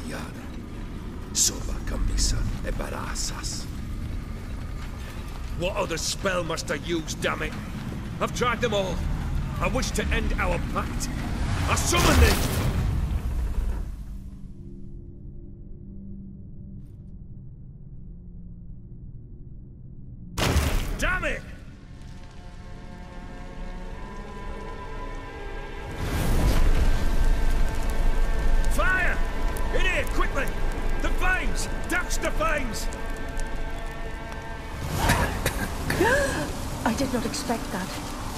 Iana. Soba, Camisa, e Barasas. What other spell must I use, damn it? I've tried them all. I wish to end our pact. I summon thee! Damn it! Fire! In here, quickly! The flames! Douse the flames! I did not expect that.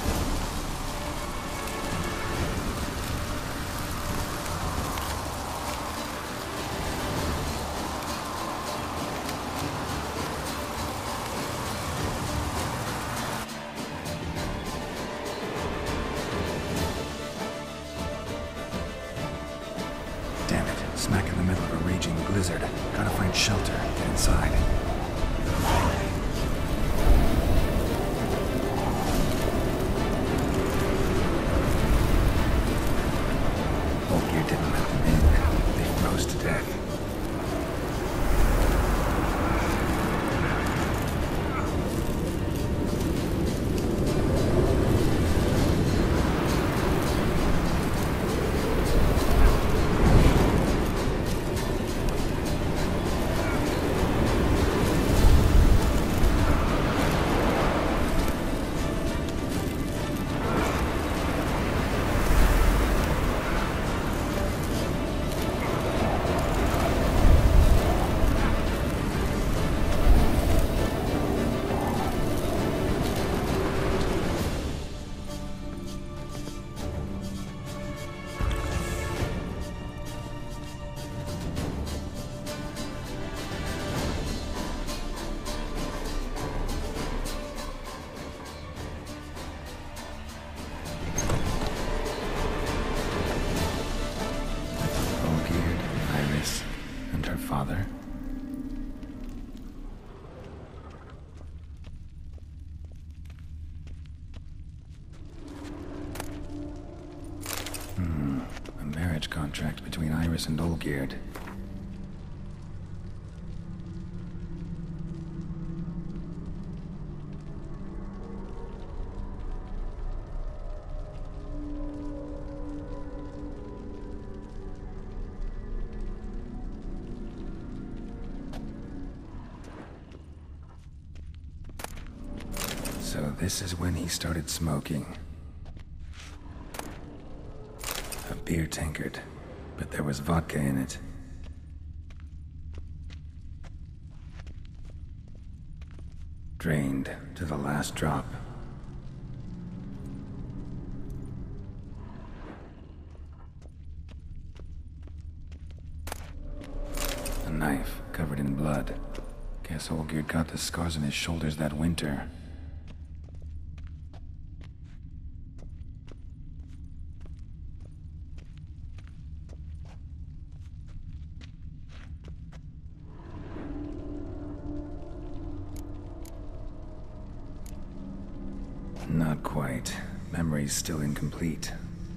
Damn it, smack in the middle of a raging blizzard. Gotta find shelter, get inside. Olgierd didn't let them in. They froze to death. Father. A marriage contract between Iris and Olgierd. So this is when he started smoking. A beer tankard, but there was vodka in it. Drained to the last drop. A knife covered in blood. Guess Olgierd got the scars on his shoulders that winter. Not quite. Memory's still incomplete.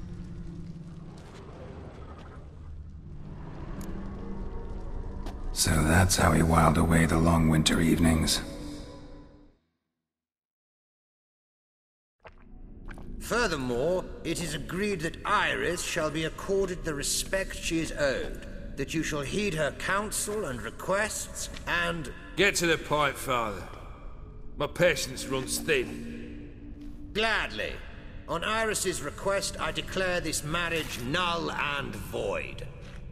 So that's how he whiled away the long winter evenings. Furthermore, it is agreed that Iris shall be accorded the respect she is owed, that you shall heed her counsel and requests, and... Get to the point, Father. My patience runs thin. Gladly. On Iris's request, I declare this marriage null and void.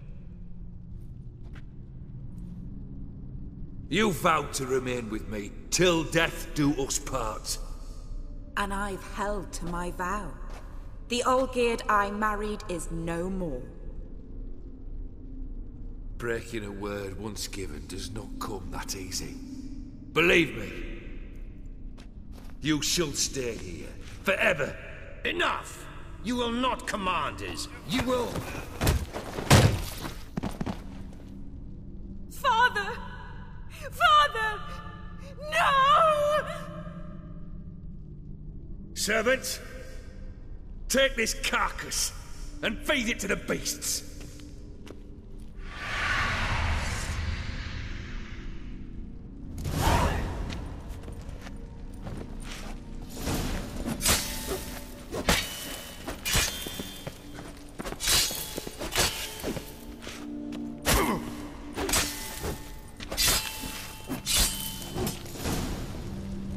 You vowed to remain with me till death do us part. And I've held to my vow. The Olgierd I married is no more. Breaking a word once given does not come that easy. Believe me. You shall stay here, forever. Enough! You will not command us. You will... Father! Father! No! Servants, take this carcass and feed it to the beasts.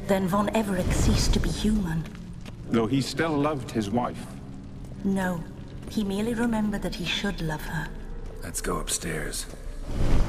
Then Von Everett ceased to be human. Though he still loved his wife. No, he merely remembered that he should love her. Let's go upstairs.